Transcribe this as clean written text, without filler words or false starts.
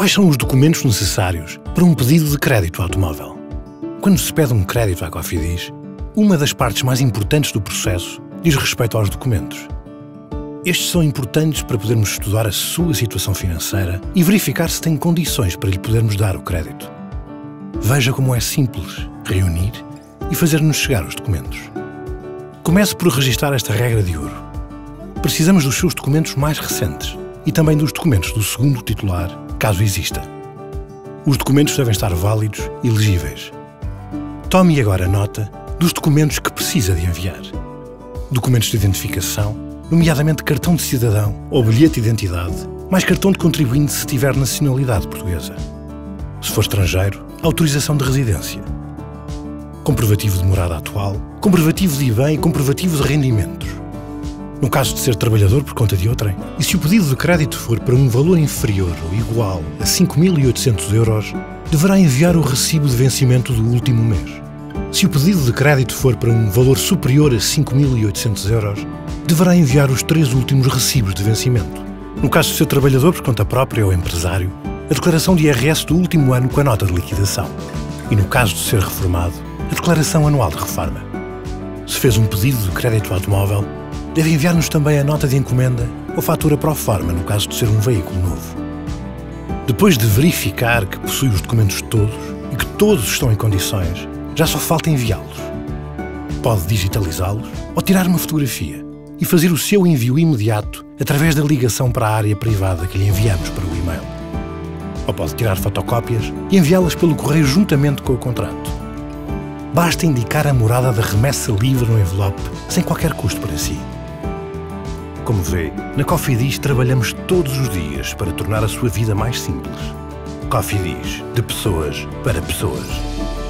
Quais são os documentos necessários para um pedido de crédito automóvel? Quando se pede um crédito à Cofidis, uma das partes mais importantes do processo diz respeito aos documentos. Estes são importantes para podermos estudar a sua situação financeira e verificar se tem condições para lhe podermos dar o crédito. Veja como é simples reunir e fazer-nos chegar os documentos. Comece por registar esta regra de ouro. Precisamos dos seus documentos mais recentes e também dos documentos do segundo titular, caso exista. Os documentos devem estar válidos e legíveis. Tome agora nota dos documentos que precisa de enviar. Documentos de identificação, nomeadamente cartão de cidadão ou bilhete de identidade, mais cartão de contribuinte se tiver nacionalidade portuguesa. Se for estrangeiro, autorização de residência. Comprovativo de morada atual, comprovativo de IBAN e comprovativo de rendimentos. No caso de ser trabalhador por conta de outrem, e se o pedido de crédito for para um valor inferior ou igual a 5.800 euros, deverá enviar o recibo de vencimento do último mês. Se o pedido de crédito for para um valor superior a 5.800 euros, deverá enviar os 3 últimos recibos de vencimento. No caso de ser trabalhador por conta própria ou empresário, a declaração de IRS do último ano com a nota de liquidação. E no caso de ser reformado, a declaração anual de reforma. Se fez um pedido de crédito automóvel, deve enviar-nos também a nota de encomenda ou fatura pro forma, no caso de ser um veículo novo. Depois de verificar que possui os documentos todos e que todos estão em condições, já só falta enviá-los. Pode digitalizá-los ou tirar uma fotografia e fazer o seu envio imediato através da ligação para a área privada que lhe enviamos para o e-mail. Ou pode tirar fotocópias e enviá-las pelo correio juntamente com o contrato. Basta indicar a morada da remessa livre no envelope, sem qualquer custo para si. Como vê, na Cofidis trabalhamos todos os dias para tornar a sua vida mais simples. Cofidis, de pessoas para pessoas.